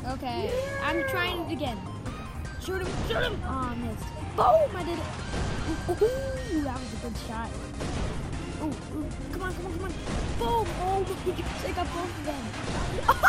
Okay, I'm trying it again. Shoot him, shoot him. Oh, I missed. Boom, I did it. Ooh, that was a good shot. Ooh, come on, come on, come on. Boom, oh my gosh, I got both of them.